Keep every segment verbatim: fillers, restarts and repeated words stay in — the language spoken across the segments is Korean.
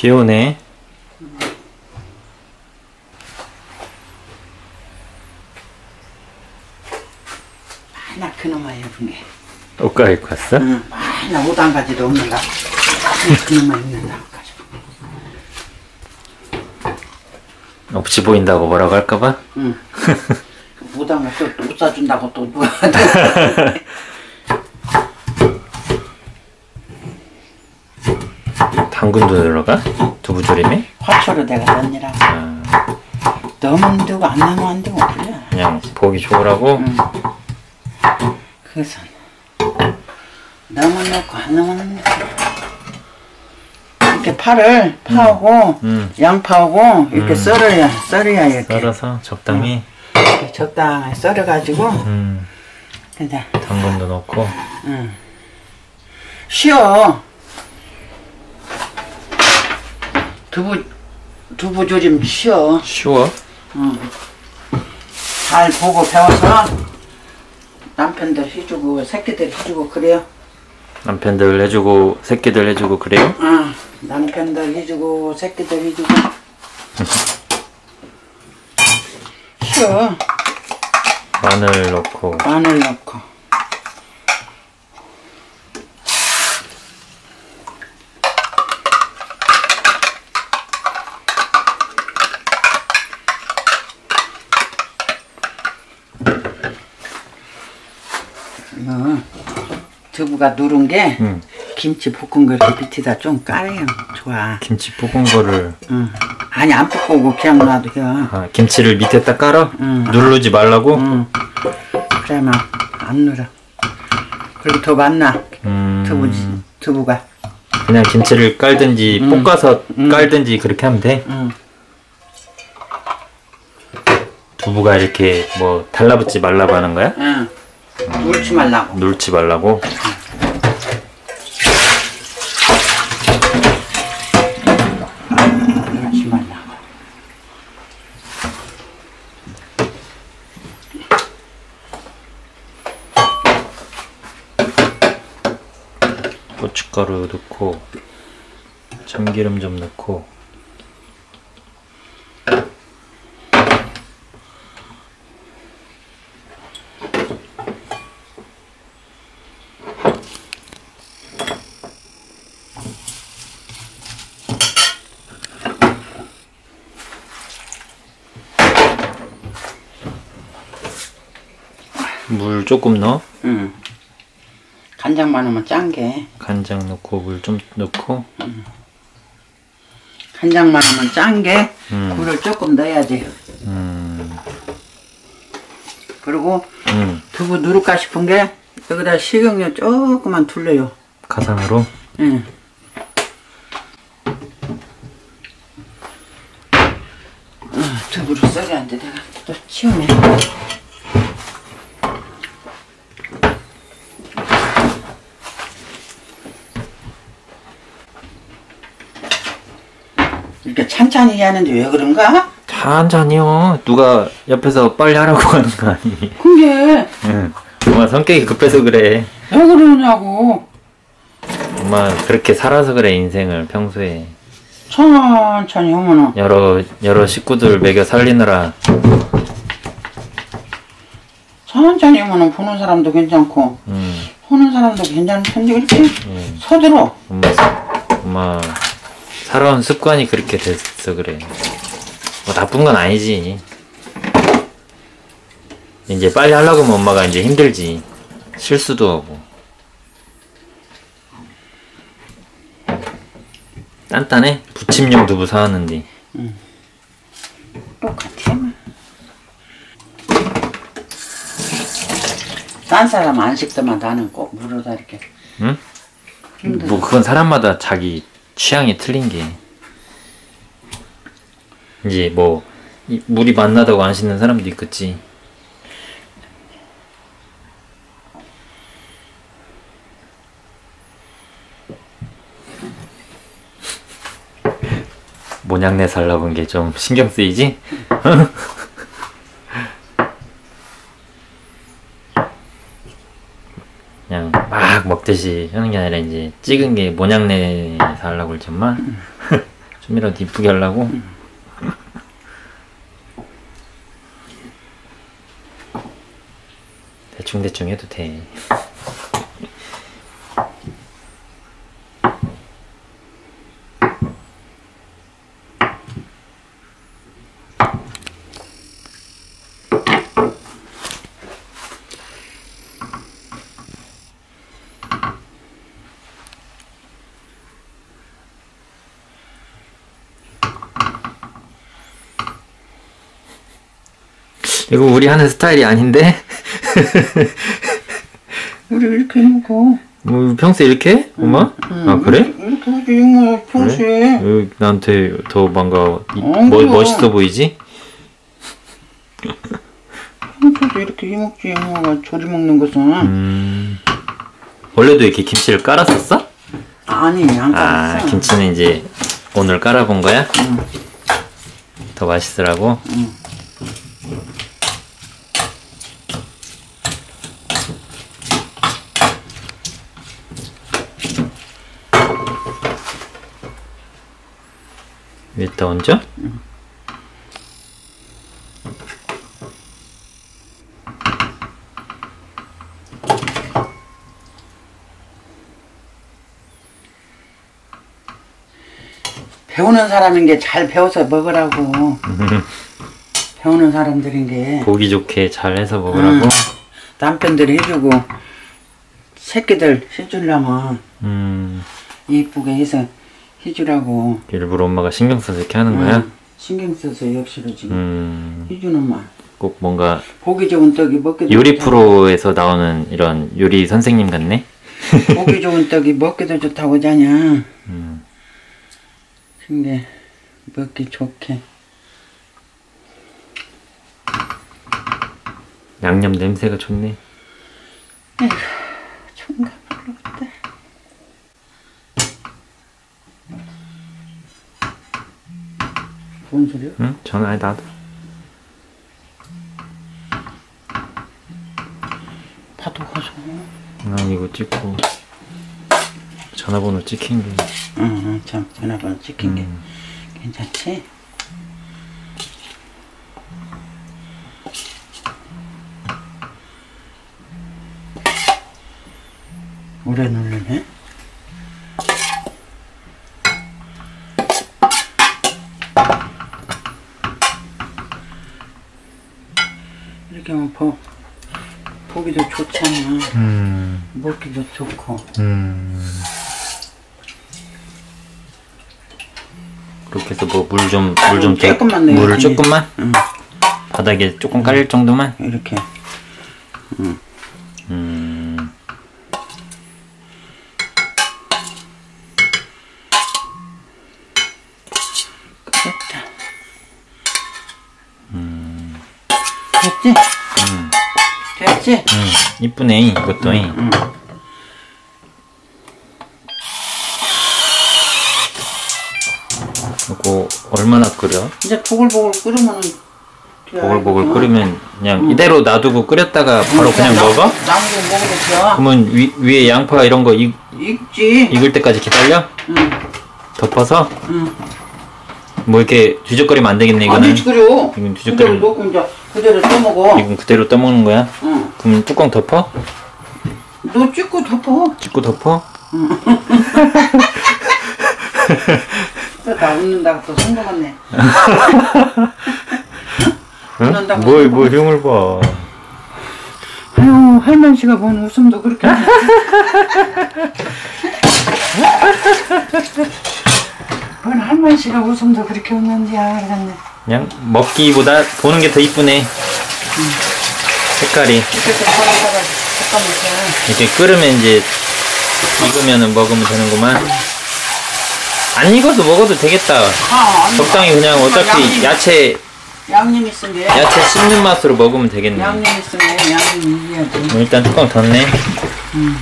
비 오네. 맨날 그놈만 입은 게. 옷 갈아입고 왔어? 응, 맨날 옷 한 가지도 없는가. 그놈만 입는다. 없이 보인다고 뭐라고 할까봐? 응. 옷 한 가지 또 사준다고 또 누가. 당근도 들어가? 두부조림에? 화초로 내가 넣느라고. 아, 넣으면 되고 안 넣으면 안 되고 그래. 그냥 보기 좋으라고? 응. 그래서 넣으면 넣고 안 넣으면 안 돼. 이렇게 파를 파하고 음. 양파하고 이렇게 음. 썰어야 썰어야 이렇게. 썰어서 적당히. 이렇게 적당히 썰어가지고. 음. 근데 당근도 넣고. 응. 쉬어. 두부 두부조림 쉬어. 쉬워? 응. 잘 보고 배워서 남편들 해주고 새끼들 해주고 그래요. 남편들 해주고 새끼들 해주고 그래요? 응. 남편들 해주고 새끼들 해주고. 쉬어. 마늘 넣고. 마늘 넣고. 어, 두부가 누른 게 응. 김치 볶은 거 이렇게 밑에다 좀 깔아요. 좋아. 김치 볶은 거를. 응. 아니 안 볶고 그냥 놔둬. 아, 김치를 밑에다 깔아? 응. 누르지 말라고? 응. 그래야만 안 눌어. 그리고 더 맛나. 음. 두부, 두부가. 그냥 김치를 깔든지 응. 볶아서 응. 깔든지 그렇게 하면 돼? 응. 두부가 이렇게 뭐 달라붙지 말라고 하는 거야? 응. 놀지 말라고. 놀지 말라고? 놀지 말라고. 고춧가루 넣고 참기름 좀 넣고. 물 조금 넣어? 응. 간장만 하면 짠 게. 간장 넣고 물 좀 넣고. 응. 간장만 하면 짠 게. 음. 물을 조금 넣어야지. 음. 그리고 음. 두부 누를까 싶은 게 여기다 식용유 조금만 둘러요. 가상으로? 응. 어, 두부를 썰어야지. 내가 또 치우네. 이렇게 찬찬히 하는데 왜 그런가? 천천히요. 누가 옆에서 빨리 하라고 하는 거 아니? 근데 응. 엄마 성격이 급해서 그래. 왜 그러냐고. 엄마 그렇게 살아서 그래. 인생을 평소에 천천히 하면은 여러 여러 식구들 먹여 살리느라. 천천히 하면은 보는 사람도 괜찮고 음. 보는 사람도 괜찮은데 이렇게 음. 서들어. 엄마 엄마 살아온 습관이 그렇게 됐어 그래. 뭐 나쁜 건 아니지. 이제 빨리 하려고 하면 엄마가 이제 힘들지. 실수도 하고. 단단해? 부침용 두부 사왔는데. 응. 똑같아. 딴 사람 안 식더만 나는 꼭 물어다 이렇게. 응? 힘들어. 뭐 그건 사람마다 자기 취향이 틀린 게. 이제 뭐 이 물이 맛나다고 안 씻는 사람도 있겠지. 모냥내 살라고 한 게 좀 신경 쓰이지? 그냥 막 먹듯이 하는 게 아니라 이제 찍은 게 모냥내 살라고 그러지 엄마? 좀이라도 이쁘게 하려고? 음. 대충대충 해도 돼. 이거 우리 하는 스타일이 아닌데? 우리 이렇게 먹어. 뭐 평소에 이렇게 해? 엄마? 응. 아 그래? 이렇게 하지 뭐 평소에. 그래? 왜 나한테 더 뭔가 이- 안 뭐, 그래. 멋있어 보이지? 평소에도 이렇게 해 먹지 형아가 조리 먹는 것은. 음... 원래도 이렇게 김치를 깔았었어? 아니 안 아 깔았어. 김치는 이제 오늘 깔아본 거야? 응. 더 맛있으라고? 응. 위에다 얹어? 응. 배우는 사람인 게 잘 배워서 먹으라고. 배우는 사람들인 게 보기 좋게 잘 해서 먹으라고? 응. 남편들이 해주고 새끼들 해주려면 음... 이쁘게 해서 해주라고. 일부러 엄마가 신경 써서 이렇게 하는 거야? 응. 신경 써서 역시로 지금 음... 해주는 말. 꼭 뭔가 보기 좋은 떡이 먹기도 요리 좋다고. 프로에서 나오는 이런 요리 선생님 같네? 보기 좋은 떡이 먹기도 좋다고 하잖아. 음... 근데 먹기 좋게. 양념 냄새가 좋네. 에휴, 총각 불렀다. 뭔 소리야? 응? 저는 아니 나도. 파도 가서. 난 이거 찍고 전화번호 찍힌 게. 응, 응, 참 전화번호 찍힌 음. 게 괜찮지? 오래 누르네. 이렇게 하면 보, 보기도 좋잖아. 음. 먹기도 좋고. 음. 그렇게 해서 뭐 물 좀 물 좀 조금만 넣어야지. 물을 조금만? 응. 바닥에 조금 깔릴 정도만? 이렇게. 응. 음. 됐다. 음. 됐지? 음. 됐지? 음. 이쁘네 이것도. 응. 응. 이거 얼마나 끓여? 이제 보글보글 끓으면은 돼요. 보글보글 이거. 끓이면 그냥 응. 이대로 놔두고 끓였다가 바로 응, 그냥 나- 먹어? 남고 먹어도 돼. 그러면 위, 위에 양파 이런 거 익, 익지? 익을 때까지 기다려? 응. 덮어서? 응. 뭐 이렇게 뒤적거리면 안 되겠네 이거는. 아니지 그려. 이건 그대로 뒤적거리면 넣고 이제 그대로 떠먹어. 이건 그대로 떠먹는 거야? 응. 그럼 뚜껑 덮어? 너 찍고 덮어. 찍고 덮어? 또 나 웃는다고 또 성공했네. 응? 웃는다고 뭘, 성공. 뭘 흉을 봐. 아유 할머니가 뭔 웃음도 그렇게. 뭔 할머니가 웃음도 그렇게 웃는지야 그랬네. 그냥 먹기보다 보는 게 더 이쁘네. 색깔이. 이렇게 좀 걸어다가 잠깐만. 이렇게 끓으면 이제 익으면은 먹으면 되는구만. 안 익어도 먹어도 되겠다. 아, 아니, 적당히 그냥 어차피 양념, 야채 양념 있은 게. 야채 씹는 맛으로 먹으면 되겠네. 양념 있은 게 양념 이겨야지. 일단 뚜껑 닫네. 음.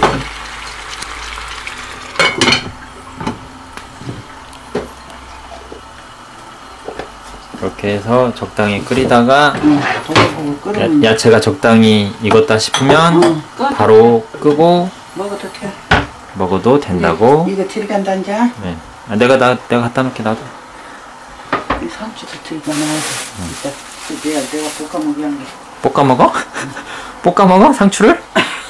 이렇게 해서 적당히 끓이다가 응, 보글보글 끓으면 야, 야채가 적당히 익었다 싶으면 응, 꺼. 바로 끄고 먹어도 돼. 먹어도 된다고. 이거 들어간다 이제. 네. 아, 내가 나 내가 갖다 놓게 나도. 이 상추도 들고 나와서 이따 또 내가 내가 볶아 먹으란 게. 볶아 먹어? 볶아 먹어 상추를?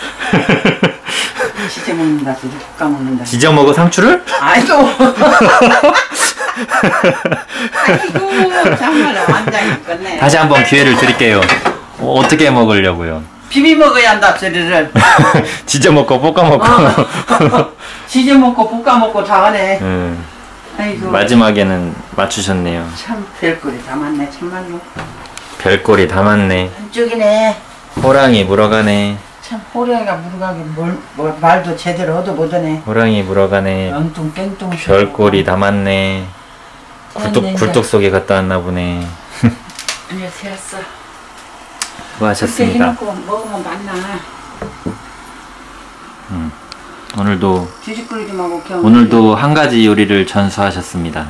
지져 먹는다 소리 볶아 먹는다. 지져 먹어 상추를? 아이고. 아이고 정말 완장이겠네. 다시 한번 기회를 드릴게요. 어, 어떻게 먹으려고요? 비비 먹어야 한다 소리를. 지져 먹고 볶아 먹고. 어. 지져 먹고 볶아 먹고 다 하네. 음, 아이고. 마지막에는 맞추셨네요. 참 별꼴이 다 많네 참말로. 별꼴이 다 많네. 한쪽이네. 호랑이 물어가네. 참 호랑이가 물어가기 뭘, 뭘 말도 제대로 얻어 보더네. 호랑이 물어가네. 엉뚱 깽뚱. 별꼴이 다 많네. 굴뚝 굴뚝 속에 갔다 왔나 보네. 아니요 세웠어. 수고하셨습니다. 그렇게 해놓고 먹으면 맛나. 음, 오늘도 주식 끓이지 말고 그냥. 오늘도 한 가지 요리를 전수하셨습니다.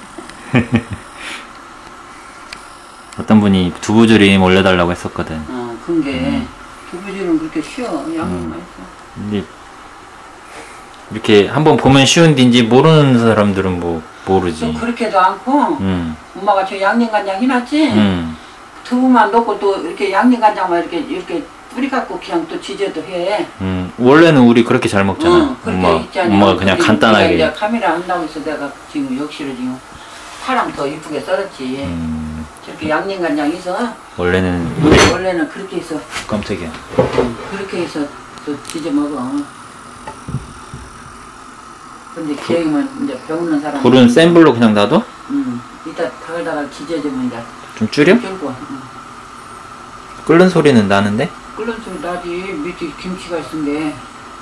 어떤 분이 두부조림 올려달라고 했었거든. 어, 그게 음. 두부지는 그렇게 쉬워. 양념 맛있어. 근데 이렇게 한번 보면 쉬운 데인지 모르는 사람들은 뭐 모르지. 또 그렇게도 않고 음, 엄마가 저 양념간장 해놨지. 음, 두부만 넣고 또 이렇게 양념간장만 이렇게 이렇게 뿌리 갖고 그냥 또 지져도 해. 음. 원래는 우리 그렇게 잘 먹잖아. 응, 그렇게 엄마, 있잖아. 엄마가 그냥 근데 간단하게. 내가 이제 카메라 한다고 해서 내가 지금 역시를 지금 파랑 더 이쁘게 썰었지. 음, 저렇게 양념간장 있어. 원래는 원래는 그렇게 해서 깜짝이야. 응, 그렇게 해서 또 지져 먹어. 근데 계획은 이제 배우는 사람. 불은 센 불로 그냥 놔둬? 응. 이따 다글다글 지져주면 이제 좀 줄여? 줄고. 응. 끓는 소리는 나는데? 끓는 소리 나지. 밑에 김치가 있은데.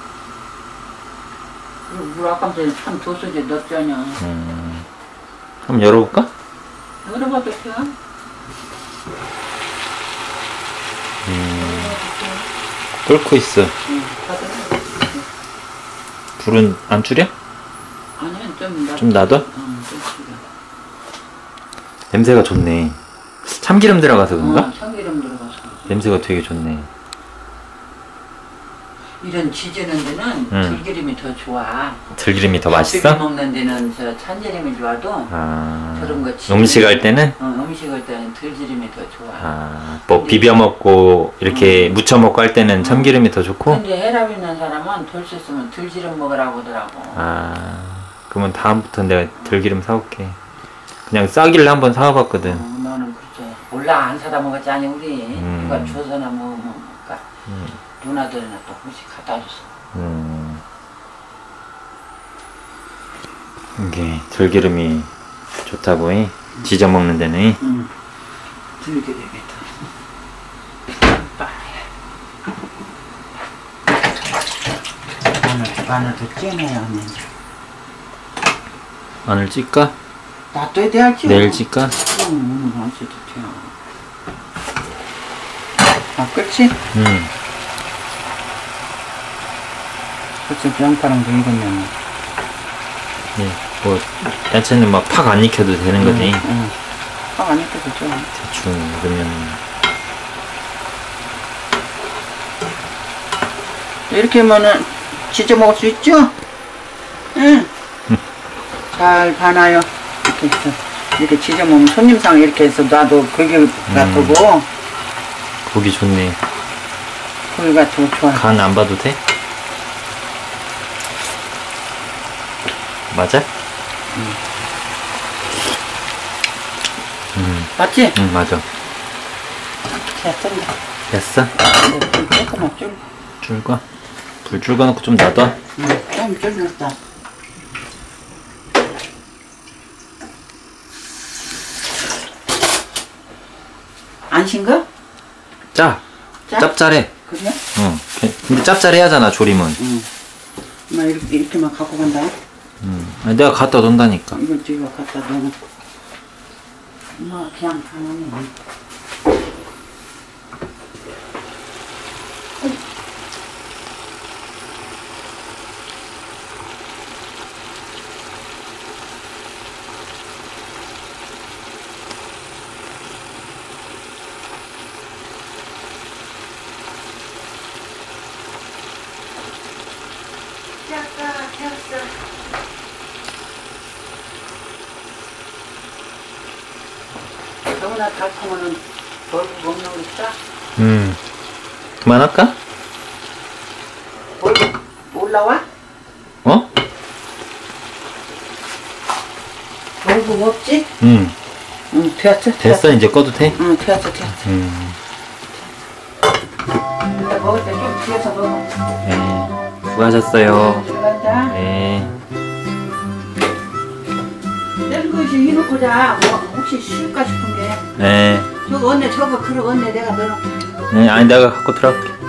그리고 물 아까 전에 참 도수제 넣었잖아. 음, 한번 열어볼까? 열어봐도 돼. 음, 끓고 있어. 응. 닫아놔. 불은 안 줄여? 아니야 좀 놔. 좀 놔둬? 응, 좀 줄여. 냄새가 좋네. 참기름 들어가서 그런가? 어, 참기름 들어가서. 냄새가 되게 좋네. 이런 지지는 데는 응. 들기름이 더 좋아. 들기름이 더 비벼 맛있어? 먹는 데는 저 참기름이 좋아도 아, 저런 거 지- 음식 할 때는? 어, 음식 할 때는 들기름이 더 좋아. 아, 뭐 비벼 먹고 이렇게 무쳐 먹고 할 때는 참기름이 더 좋고? 근데 혈압 있는 사람은 덜 썼으면 들기름 먹으라고 하더라고. 아, 그러면 다음부터 내가 들기름 사올게. 그냥 싸기를 한번 사와봤거든. 어, 너는 그렇죠. 몰라 안 사다 먹었지 아니 우리 음. 누가 줘서나 먹으니까 음, 누나들이나 또 혹시 갖다 줬어. 음. 이게 들기름이 좋다고 해? 지져 먹는 데는? 응. 들기름이 더. 마늘 마늘도 찌네요 언니. 마늘 찔까? 놔둬야 돼 할지. 내일 찔까? 응, 안 써도 돼. 아, 그렇지? 음. 그치, 양파랑도 익으면. 네, 뭐 야채는 막 팍 안 익혀도 되는 거지. 응, 응. 팍 안 익혀도 돼. 대충 익으면. 이렇게 하면은 지져 먹을 수 있죠? 응. 잘 봐놔요. 이렇게 해서. 이렇게 지져 먹으면 손님상 이렇게 해서 놔도 고기 같고, 고기 좋네. 고기 같고 좋아. 간 안 봐도 돼? 맞아? 음. 음, 맞지? 음, 맞아. 자, 쩐다. 됐어? 근데 좀 조금만 줄. 줄까? 불 줄거 놓고 좀 놔둬. 응, 좀 줄였다. 안 싱거? 짜! 짜? 짭짤해. 그래? 응. 근데 짭짤해야잖아, 조림은. 응. 나 이렇게, 이렇게만 갖고 간다. 음. 아니, 내가 갖다 놓는다니까. 이걸 제가 갖다 넣어놓고. 엄마 그냥 가만히. 짰다, 짰어. 너무나 달콤하면 얼굴 먹는 거 있다. 음. 그만할까? 얼굴 올라와? 어? 얼굴 없지? 응. 응, 되었어. 됐어, 이제 꺼도 돼? 응, 되었어, 되었어. 음. 일단 먹을 때 좀 뒤에서 먹어. 네. 수고하셨어요. 들어간다. 네. 내 것이 해놓고 자. 뭐 혹시 쉴까 싶은 게. 네. 저거 언니 저거 그러 언니 내가 넣어놓게. 네, 아니, 내가 갖고 들어갈게.